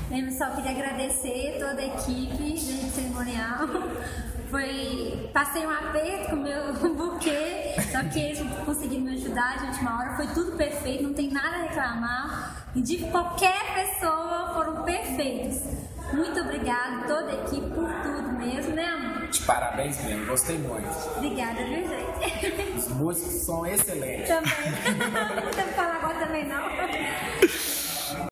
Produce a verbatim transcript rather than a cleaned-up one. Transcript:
Eu só queria agradecer toda a equipe de cerimonial. Foi, passei um aperto com o meu buquê, só que eles conseguiram me ajudar de última hora. Foi tudo perfeito, não tem nada a reclamar. E de qualquer pessoa foram perfeitos. Muito obrigada, toda a equipe, por tudo mesmo, né, amor? De parabéns mesmo, gostei muito. Obrigada, viu, gente? Os músicos são excelentes. Também. Não vou falar agora também, não.